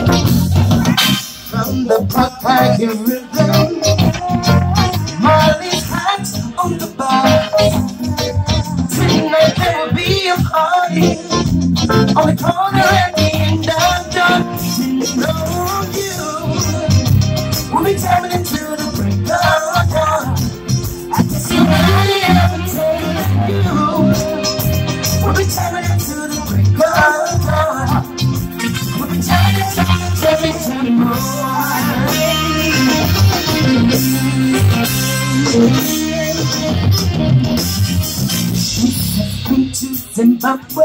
From the Buckeye Rhythm, Marley's hot on the bar. Tonight there will be a party on the corner at the end of dark. You know you will be jamming into the break of dawn. I can see nobody ever take you. We'll be jamming into the break of dawn. We'll be jamming into the morning. Come to Zimbabwe.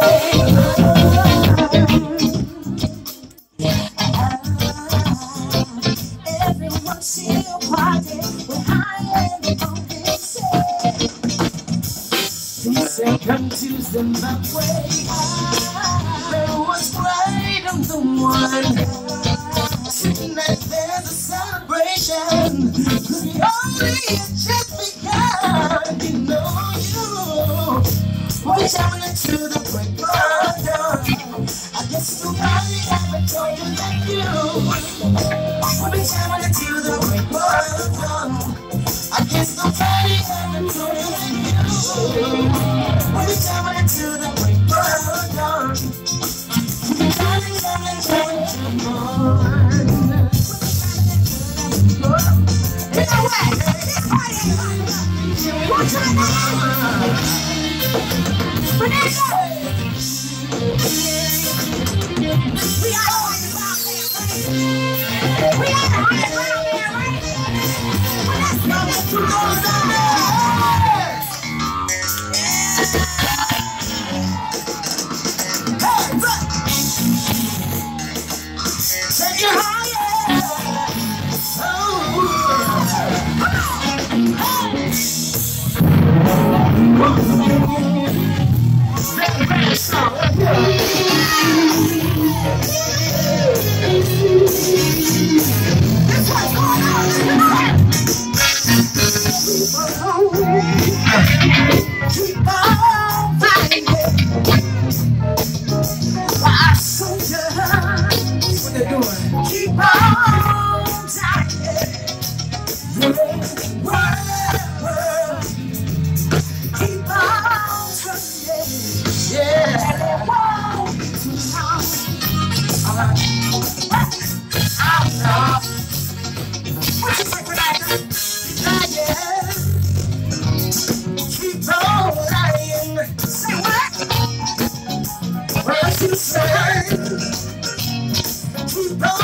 Everyone see a party with high and on this set. She said, come to Zimbabwe. There was pride on the one. Tonight there's a celebration. The only just begun. You know you. We're jamming into the break of dawn. I guess nobody ever told you like you. We're jamming into the break of dawn. I guess nobody ever told you like you. We're jamming into the break of dawn. We're jamming, jamming more. You know what? This party ain't fun. What's your name? We are the highest round there, right? Well, let's go. Let's go. Hey, look. Take it higher. Keep on fighting. Why soldier? What they doing? Keep on fighting. World. Keep on trying. Yeah. What you say for that? Yeah. Keep on lying. Say what? What you say? Keep on